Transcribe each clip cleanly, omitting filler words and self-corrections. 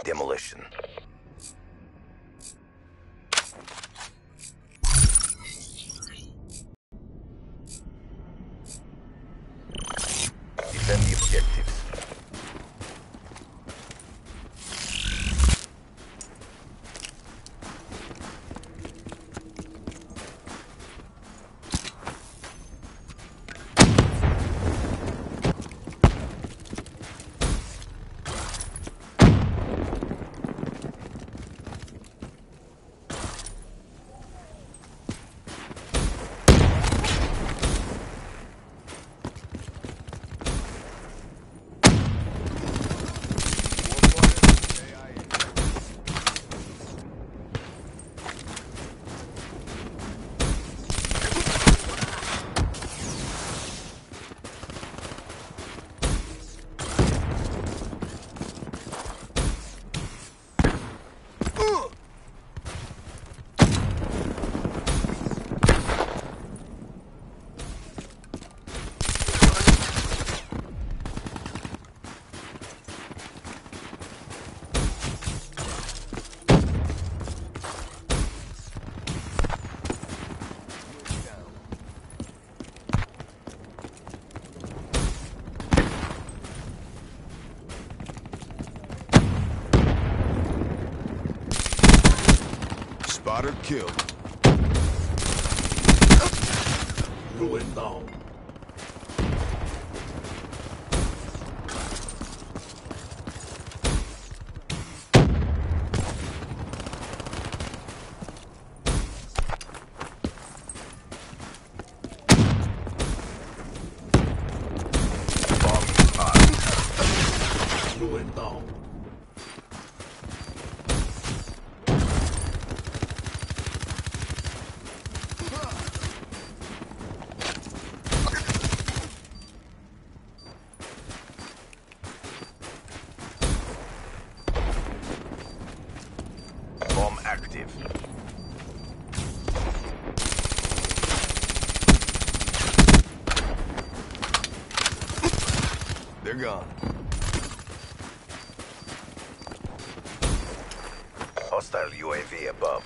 demolition. Defend the objectives. Spotter killed. Ruin down. Ruin down. Bomb active. They're gone. Hostile UAV above.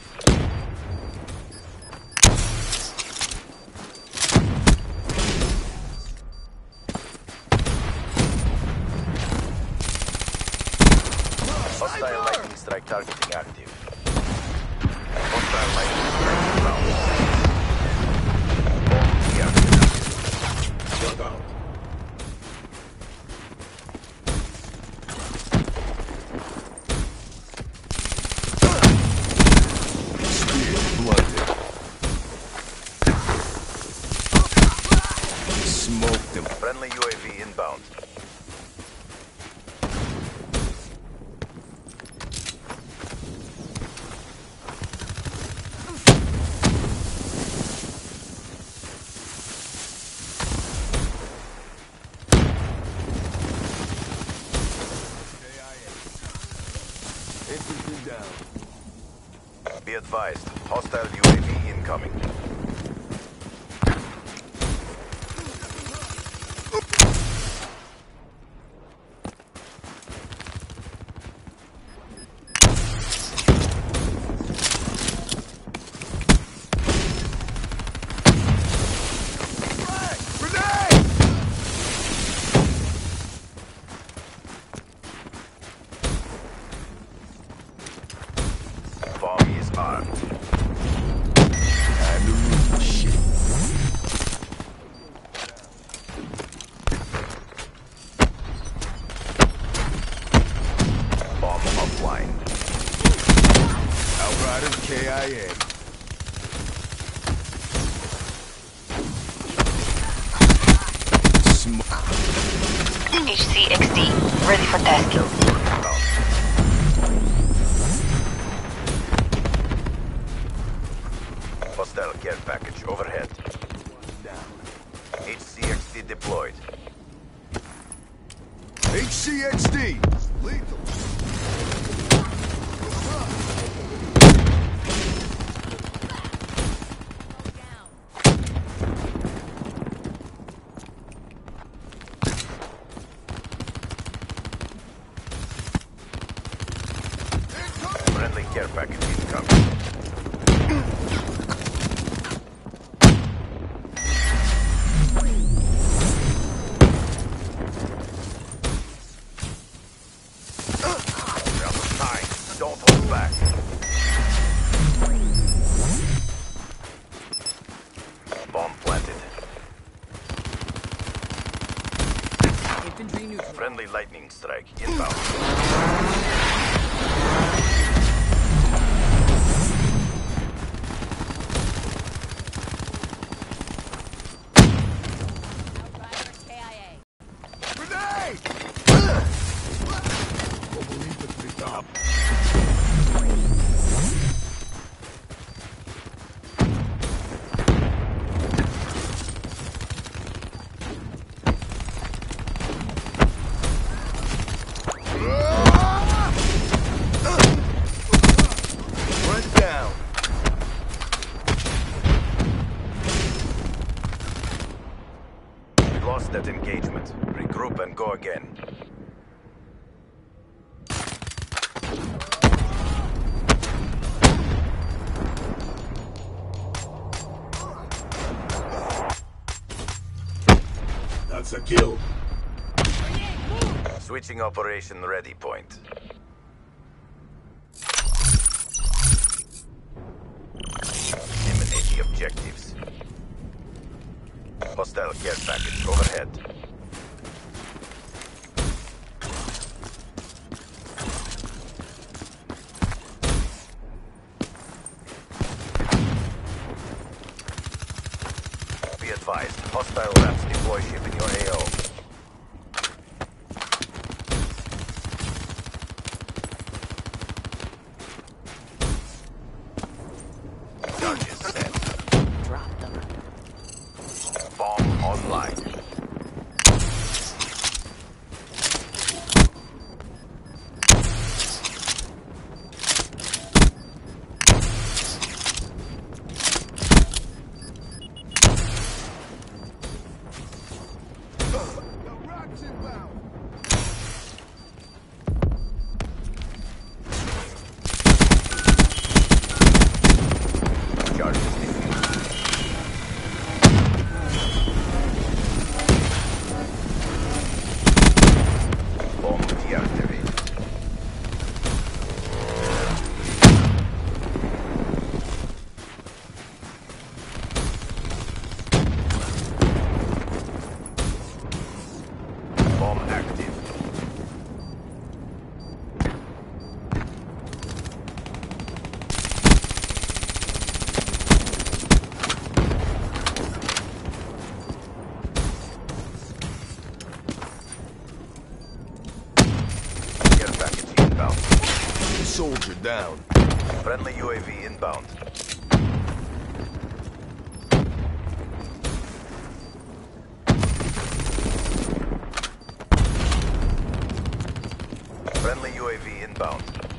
Hostile lightning strike targeting active. Hostile lightning strike inbound. Bomb deactivated. Shut down. Spear blunted. Smoked them. Friendly UAV inbound. Infantry down. Be advised, hostile UAV incoming. Bomb is armed. Time to root shit. Bomb offline. Outriders KIA. HCXD, ready for tasking. Inbound. Hostile care package overhead. HCXD deployed. HCXD. Lethal. Friendly lightning strike inbound. Outriders KIA. Grenade! Run down. We lost that engagement. Regroup and go again. That's a kill. Switching operation ready point. Eliminate the objectives. Hostile care package overhead. Be advised, hostile rats deploy ship in your AO. Charges set. Drop them. Bomb online. The rock's inbound. Charges defused. Bomb deactivated. Bomb active. Care package inbound. Soldier down. Friendly UAV inbound. Friendly UAV inbound.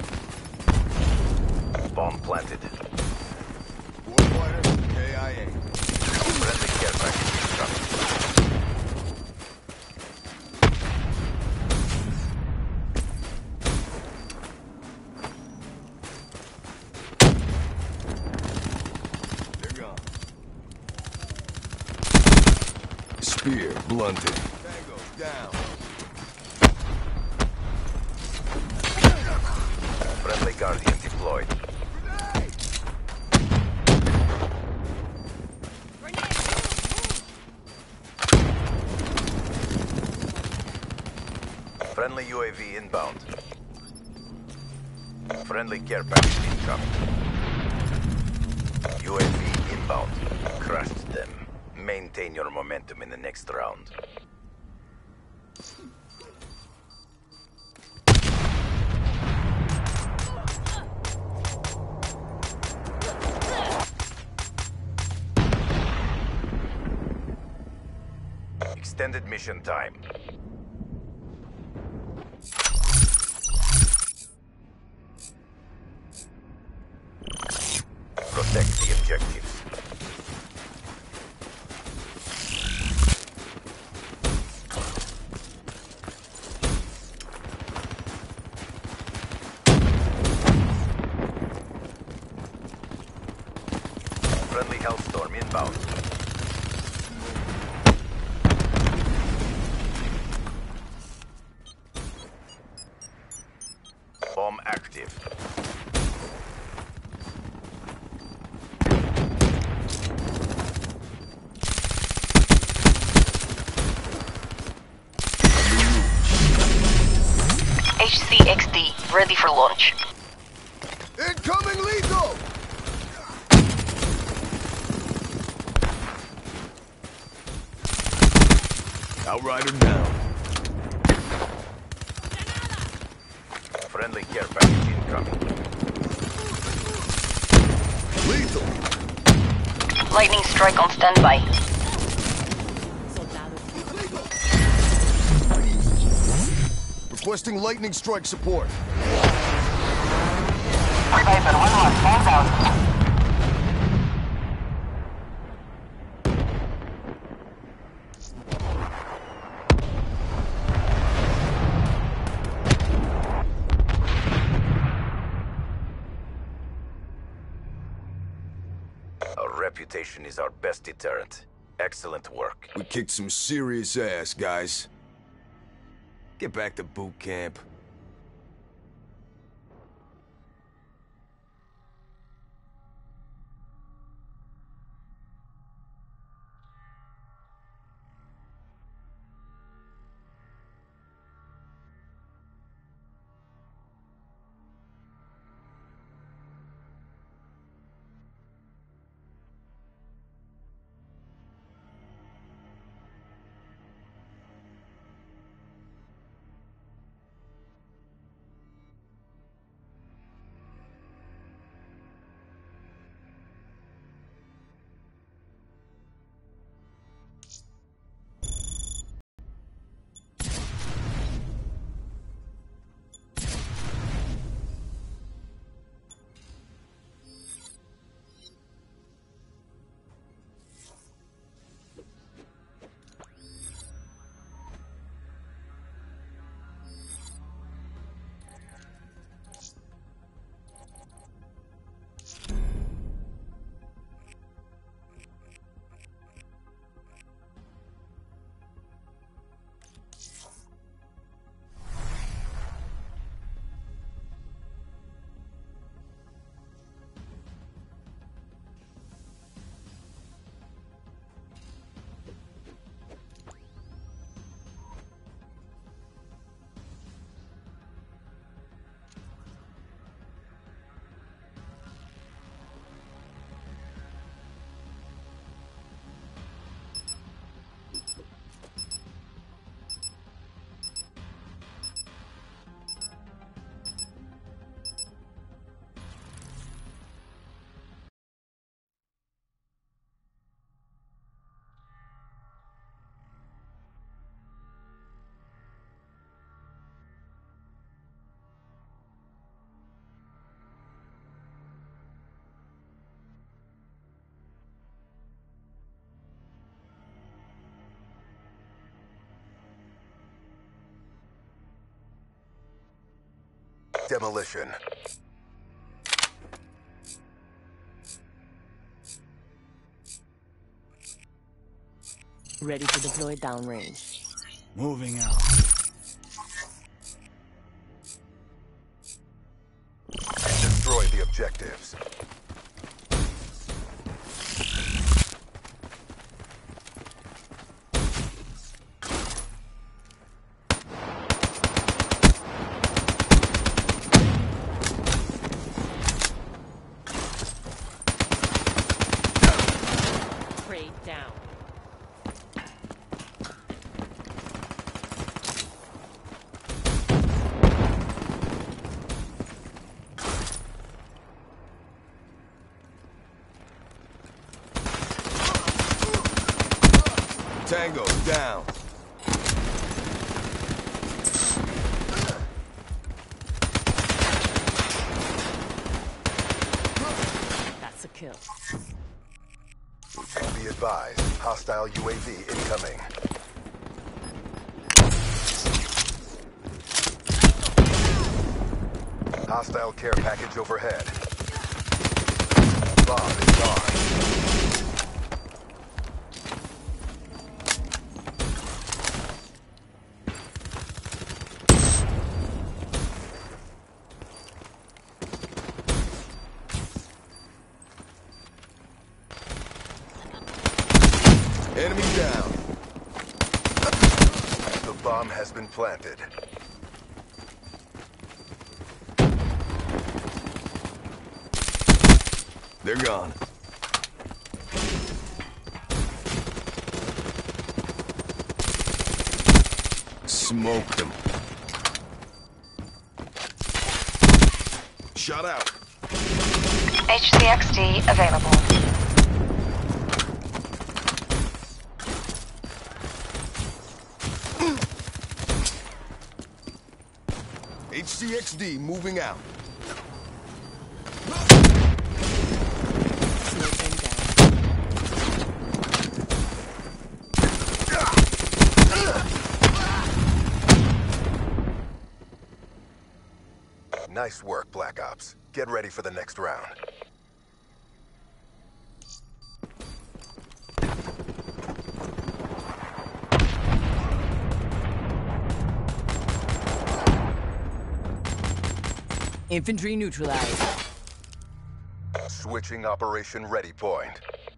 Bomb planted. Warfighter, KIA. Friendly care package incoming. They're gone. Spear blunted. Tango down. Friendly Guardian deployed. Friendly UAV inbound. Friendly care package incoming. UAV inbound. Crushed them. Maintain your momentum in the next round. Extended mission time. Protect the objectives. Friendly Hellstorm inbound. Bomb active. ready for launch. Incoming lethal! Outrider down. Friendly care package incoming. Lethal! Lightning strike on standby. Soldado. Requesting lightning strike support. Viper 1-1, stand down. Our reputation is our best deterrent. Excellent work. We kicked some serious ass, guys. Get back to boot camp. Demolition. Ready to deploy downrange. Moving out. Destroy the objectives. Prey down. Tango down. That's a kill. Be advised, hostile UAV incoming. Hostile care package overhead. Bomb is gone. Enemy down. The bomb has been planted. They're gone. Smoked them. Shut out. HCXD available. HCXD moving out. Slow them down. Nice work, Black Ops. Get ready for the next round. Infantry neutralized. Switching operation ready point.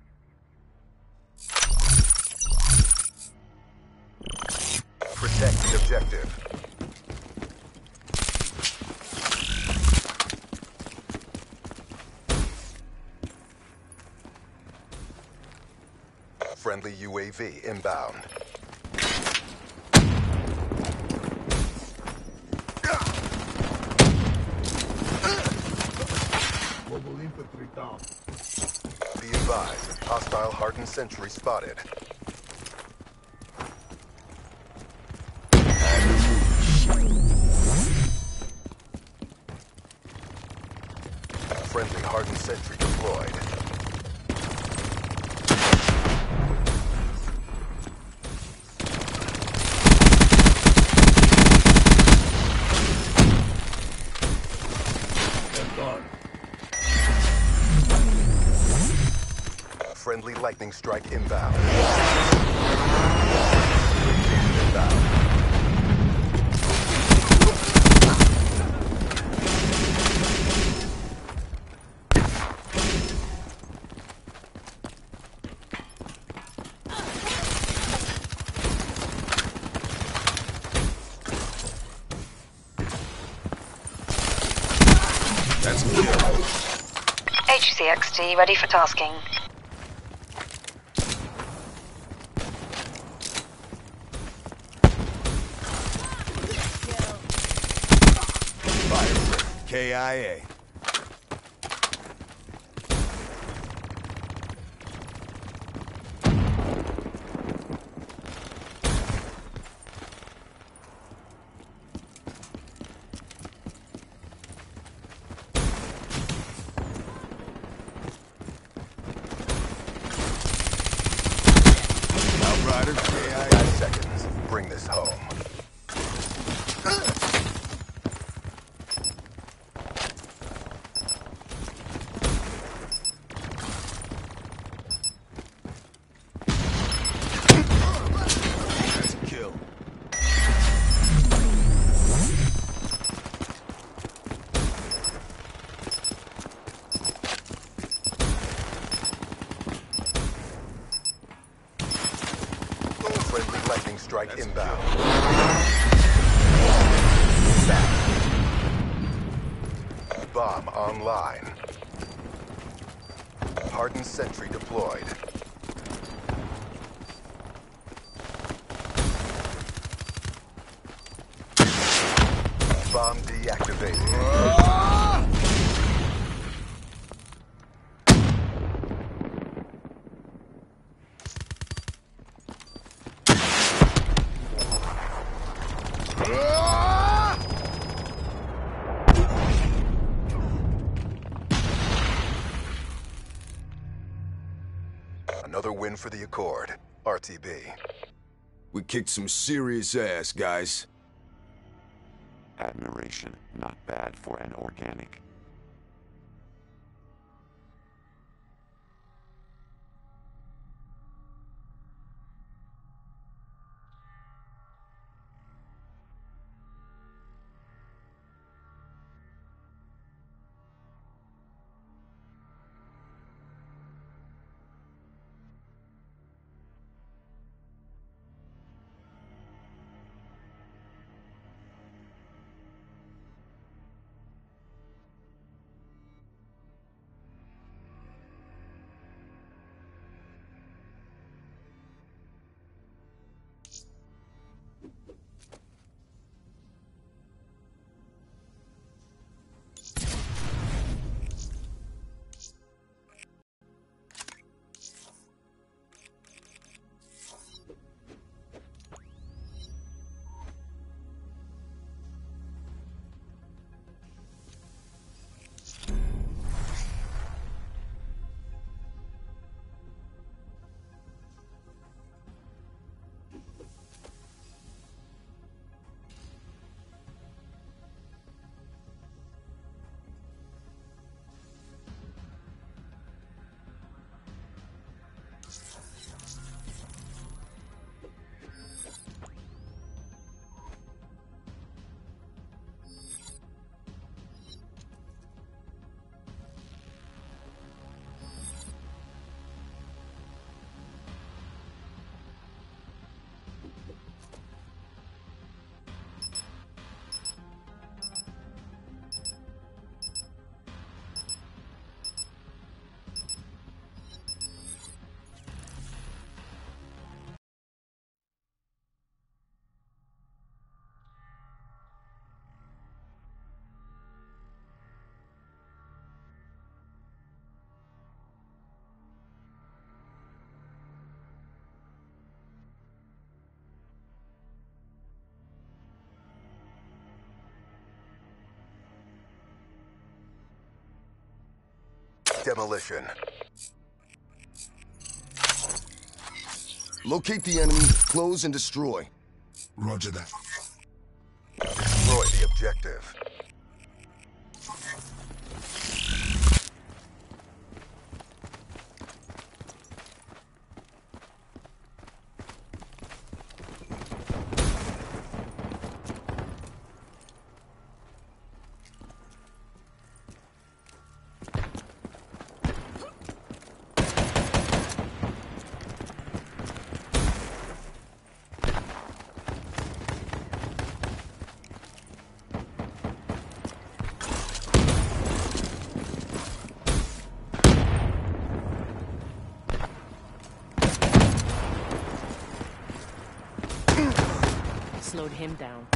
Protect the objective. Friendly UAV inbound. Global infantry down. Be advised, hostile hardened sentry spotted. Friendly hardened sentry deployed. They're gone. Friendly lightning strike inbound. Inbound. That's a kill. HCXD ready for tasking. Fire. KIA. Outrider, KIA. 5 seconds. Bring this home. That's a kill. Friendly lightning strike That's a inbound. Bomb online. Hardened sentry deployed. Bomb deactivated. Another win for the Accord. RTB. We kicked some serious ass, guys. Admiration, not bad for an organic. demolition. Locate the enemy, close and destroy. Roger that. Destroy the objective. Slowed him down.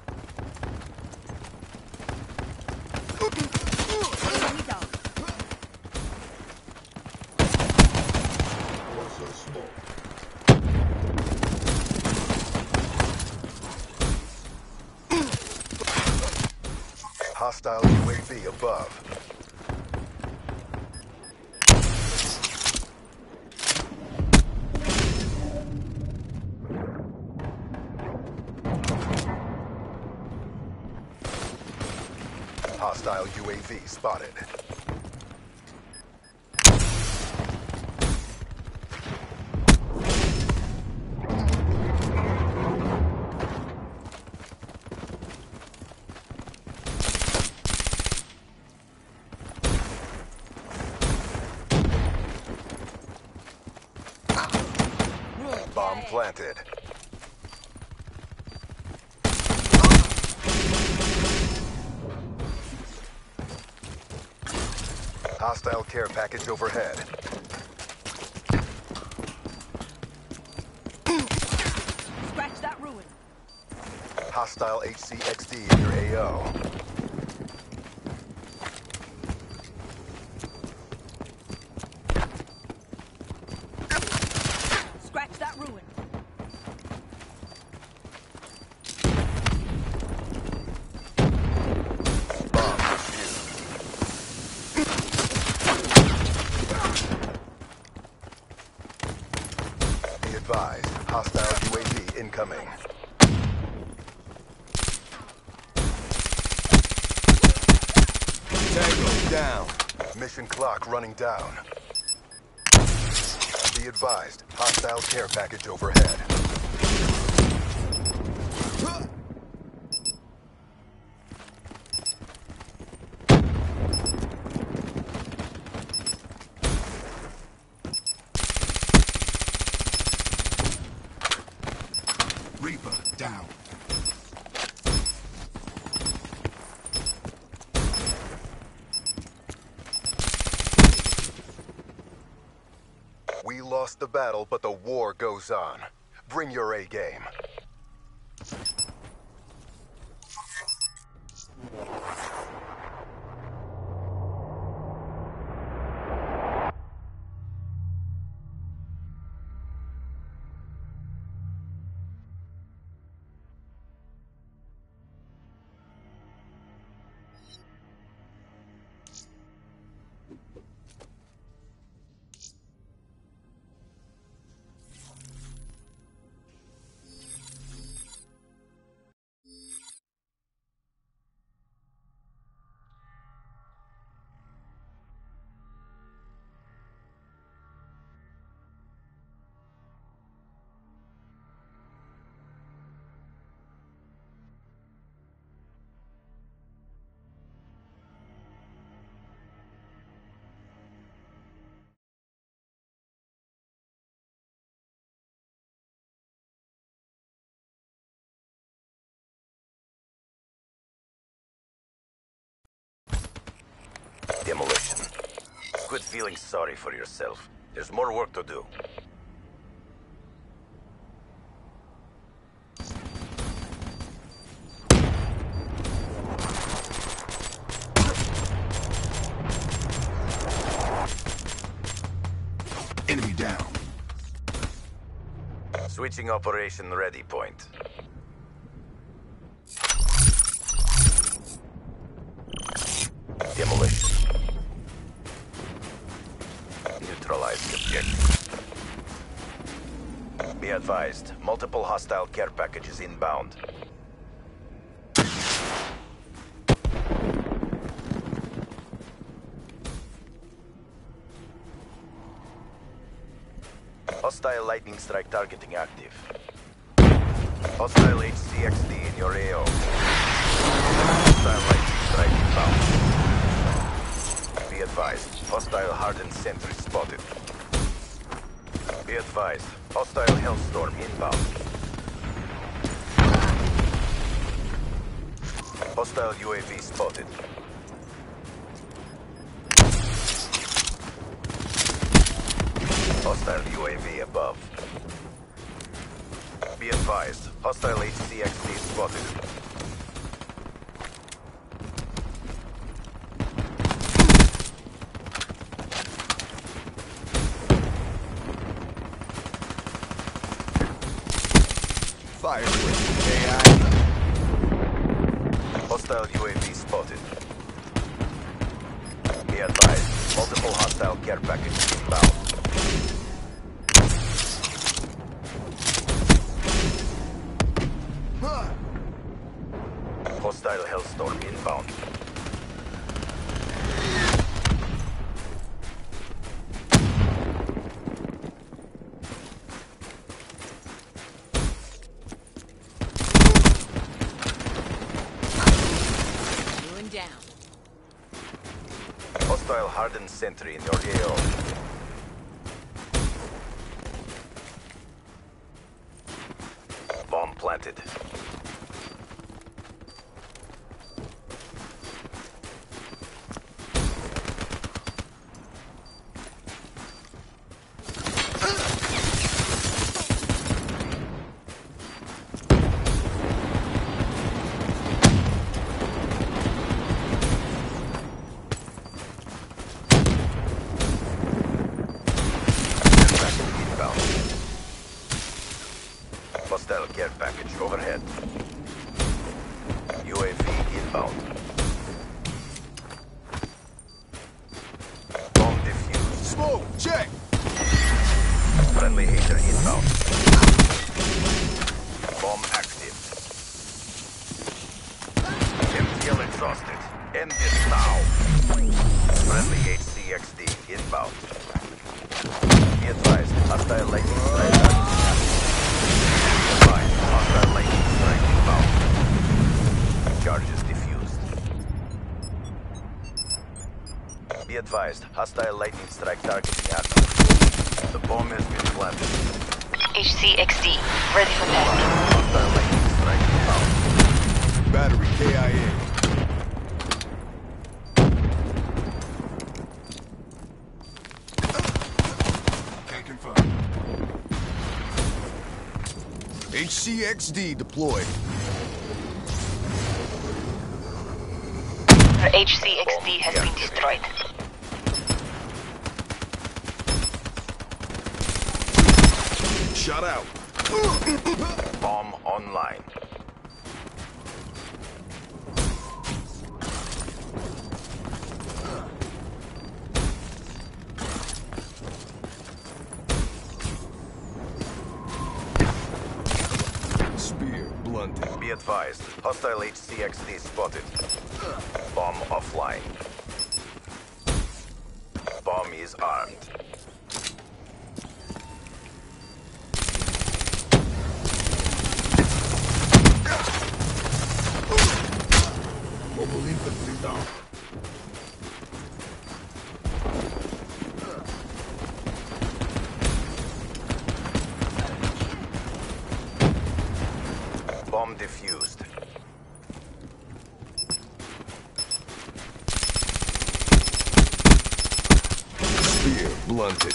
Enemy down. Also small. Hostile UAV above. Hostile UAV spotted. Bomb planted. Hostile care package overhead. Scratch that ruin. Hostile HCXD in your AO. Scratch that ruin. Bomb defused. Be advised, hostile UAV incoming. Tango down. Mission clock running down. Be advised, hostile care package overhead. Reaper down. We lost the battle, but the war goes on. Bring your A game. Demolition. Quit feeling sorry for yourself. There's more work to do. Enemy down. Switching operation ready point. Demolition. neutralize the objective. Be advised, multiple hostile care packages inbound. Hostile lightning strike targeting active. Hostile HCXD in your AO. Hostile lightning strike inbound. Be advised, hostile hardened sentry spotted. Be advised, hostile Hellstorm inbound. Hostile UAV spotted. Hostile UAV above. Be advised, hostile HCXD spotted. Fire with AI. Hostile UAV spotted. Be advised, multiple hostile care packages inbound. Hostile Hellstorm inbound. Ruin down. Hostile hardened sentry in your AO. Bomb planted. Inbound. Hostile care package overhead. UAV inbound. Bomb defused. Smoke, check. Friendly hater inbound. Bomb active. MTL exhausted. End this now. Friendly HCXD inbound. Be advised, hostile lightning strike. Be advised, hostile lightning strike inbound. Charges defused. Be advised, hostile lightning strike targeting active. The bomb has been planted. HCXD, ready for test. Hostile lightning strike inbound. Battery KIA. Can confirm. HCXD deployed. Our HCXD has been destroyed. Shut out. Bomb online. Spear blunted. Be advised, hostile HCXD spotted. Bomb offline. Bomb is armed. Mobile infantry down. Bomb defused. Spear blunted.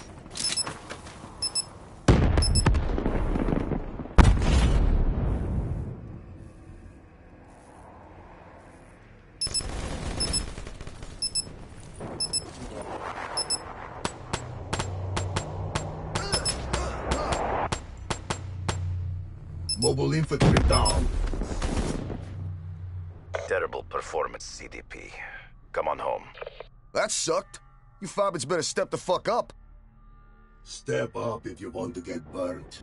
Mobile infantry down. Terrible performance, CDP. Come on home. That sucked. You fobbits better step the fuck up. Step up if you want to get burnt.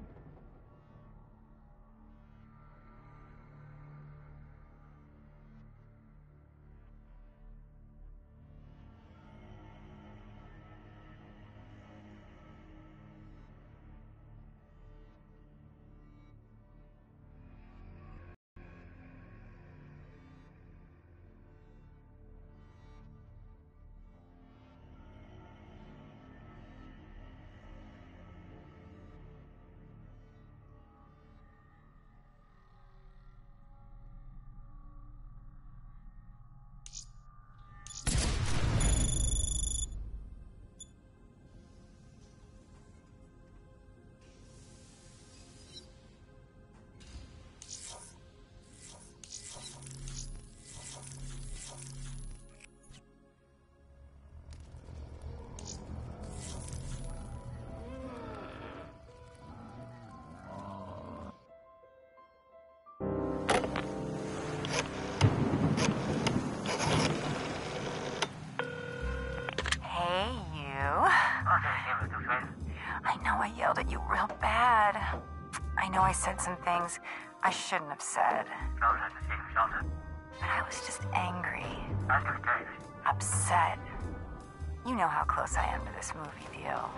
I yelled at you real bad. I know I said some things I shouldn't have said. But I was just angry. Upset. You know how close I am to this movie deal.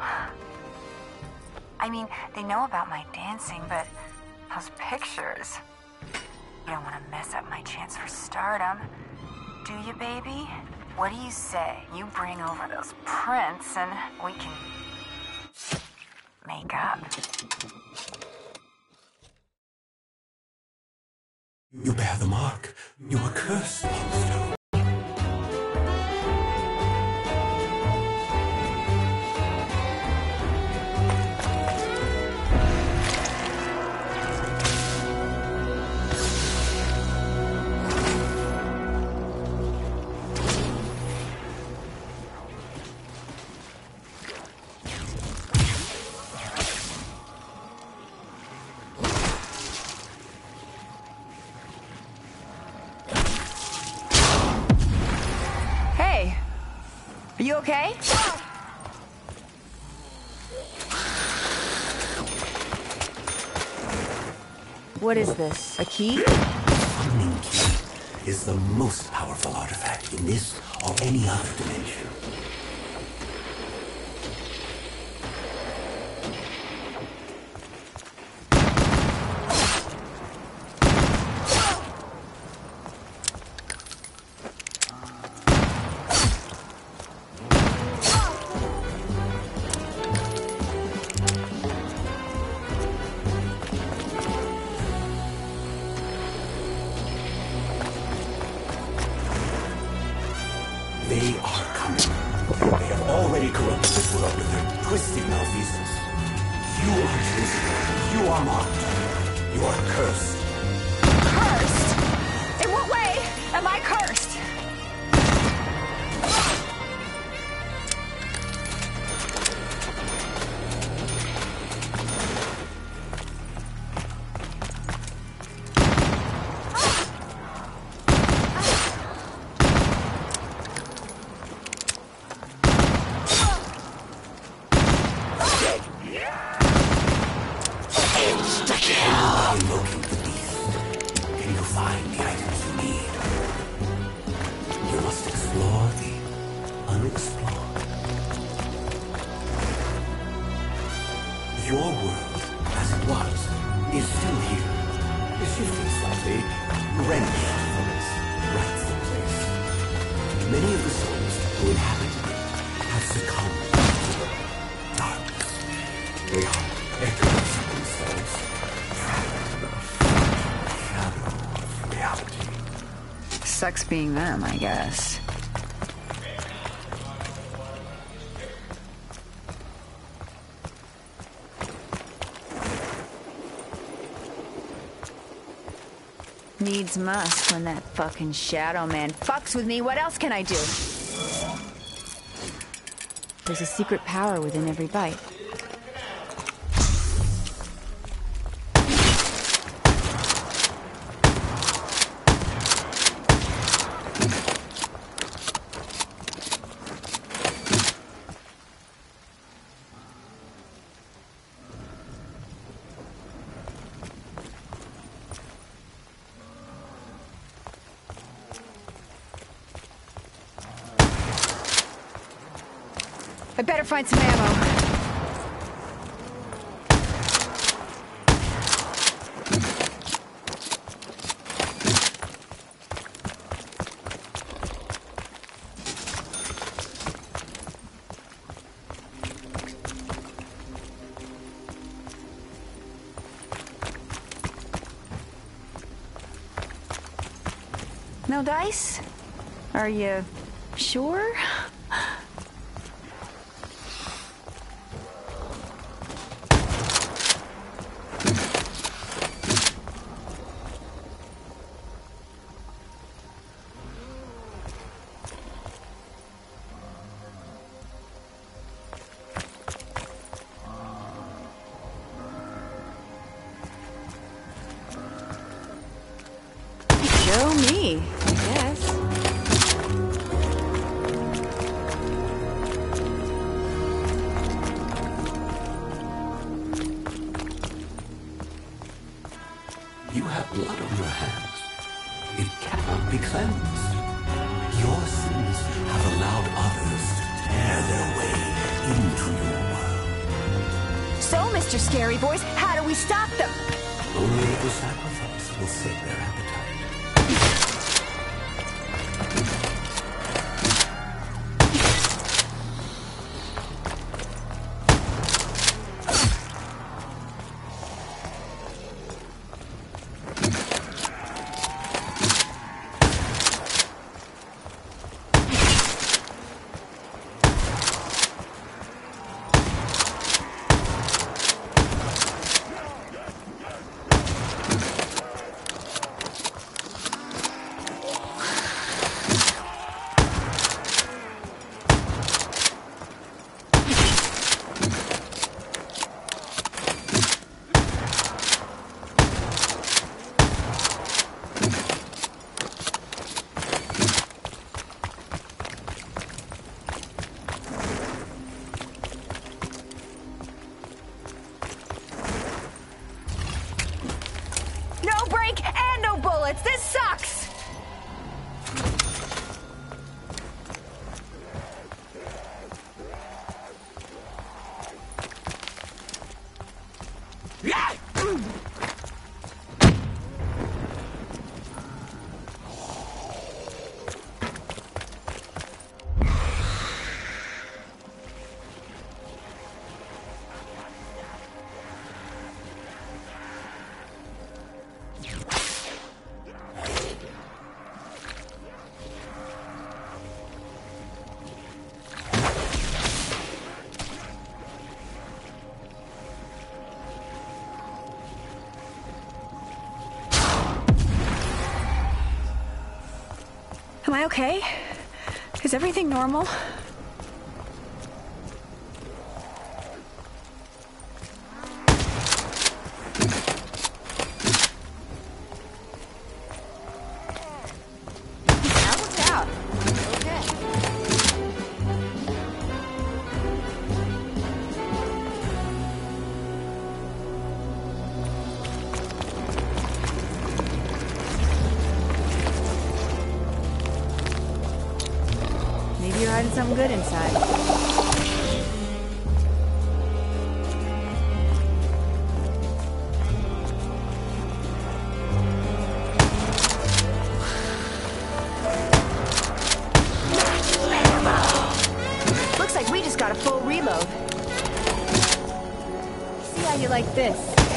I mean, they know about my dancing, but those pictures... You don't want to mess up my chance for stardom. Do you, baby? What do you say? You bring over those prints and we can... make up. You bear the mark. You are cursed, monster. Are you okay? What is this? A key? Summoning key is the most powerful artifact in this or any other dimension. They are coming. They have already corrupted this world with their twisted malfeasance. You are chosen. You are marked. You are cursed. Cursed? In what way am I cursed? Invoking the beast, can you find the items you need? You must explore the unexplored. Your world, as it was, is still here. It's shifting slightly, wrenched from its rightful place. Many of the souls who inhabited it have succumbed to the darkness. They are echoes of themselves. Sucks being them, I guess. Needs must when that fucking Shadow Man fucks with me. What else can I do? There's a secret power within every bite. I better find some ammo. No dice? Are you sure? Show me, I guess. You have blood on your hands. It cannot be cleansed. Your sins have allowed others to tear their way into your world. So, Mr. Scary Voice, how do we stop them? Only the sacrifice will sate their appetite. No break and no bullets. This sucks. Am I okay? Is everything normal? Balanced out. Okay. Maybe you're hiding something good inside. Looks like we just got a full reload. See how you like this.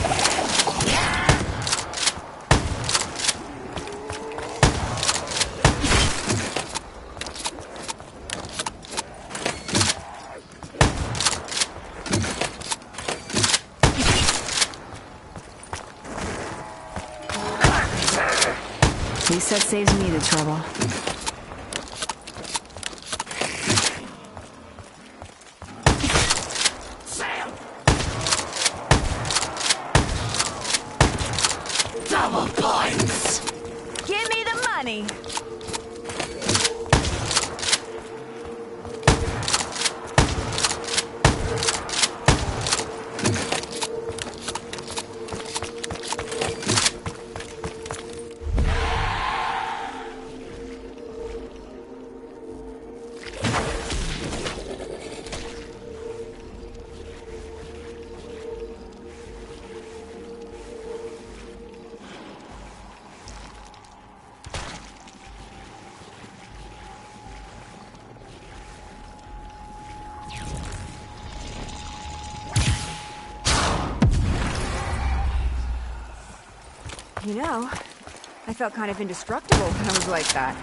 At least that saves me the trouble. Double points! Give me the money! You know, I felt kind of indestructible when I was like that.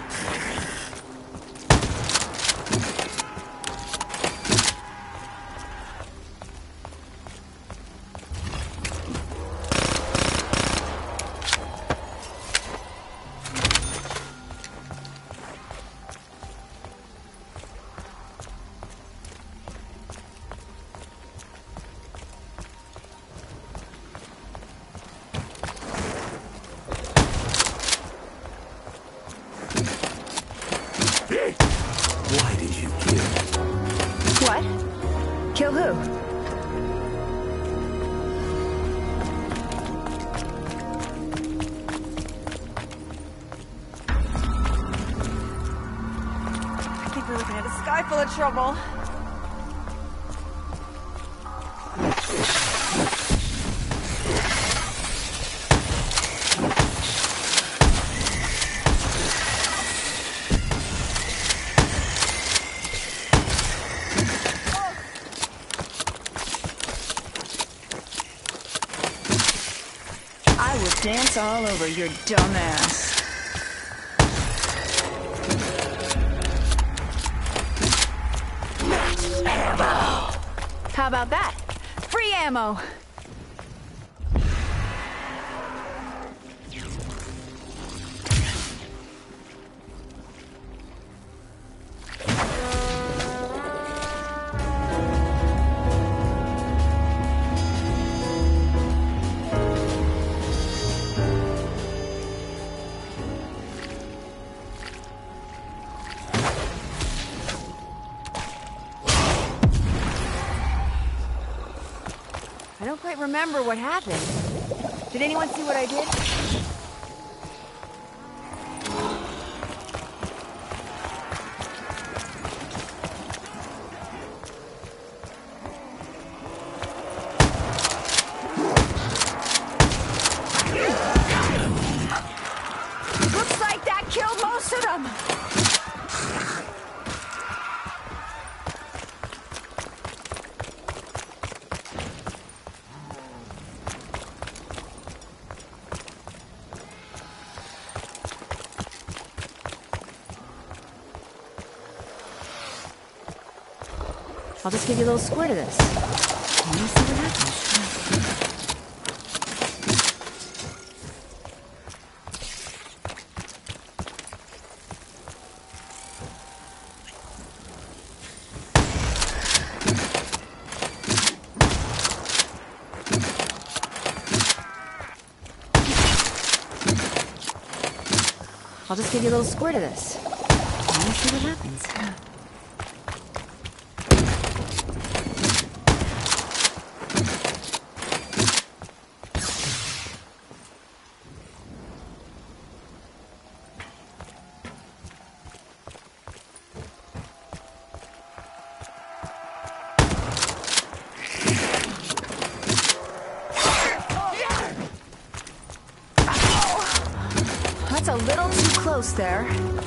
Why did you kill? What? Kill who? I think we're looking at a sky full of trouble. I will dance all over your dumb ass. How about that? Free ammo! I don't quite remember what happened. Did anyone see what I did? Looks like that killed most of them! I'll just give you a little squirt of this. Let me see what happens. I'll just give you a little squirt of this. Let me see what happens. That's a little too close there.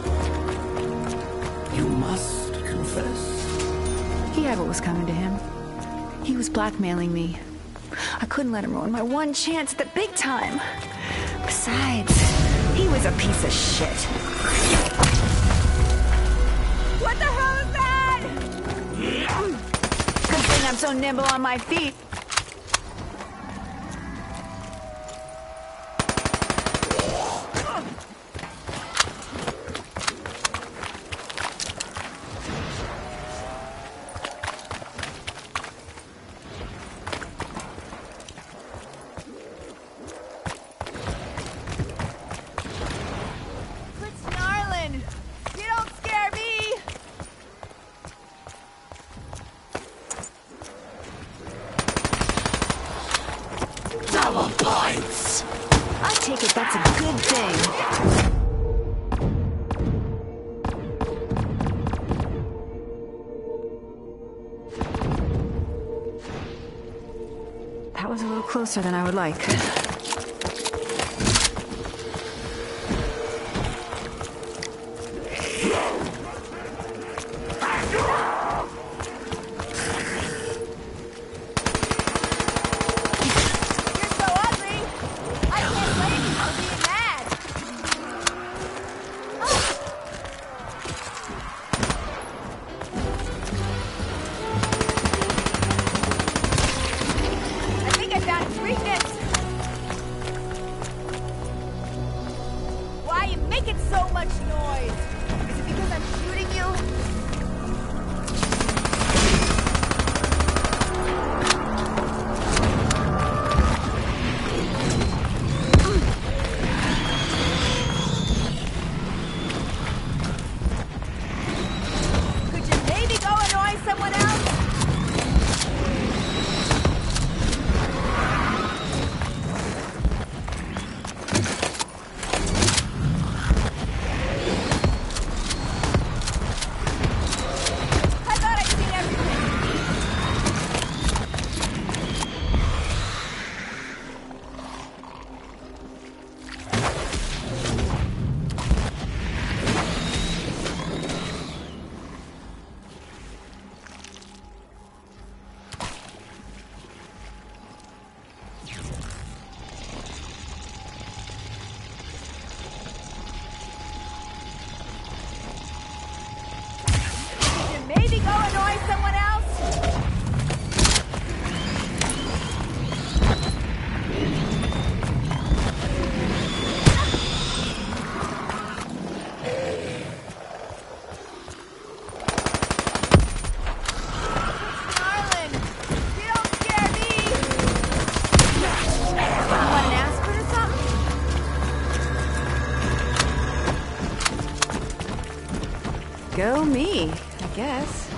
You must confess. He had what was coming to him. He was blackmailing me. I couldn't let him ruin my one chance at the big time. Besides, he was a piece of shit. What the hell is that? Good thing I'm so nimble on my feet. Double points! I take it that's a good thing. That was a little closer than I would like. me, I guess.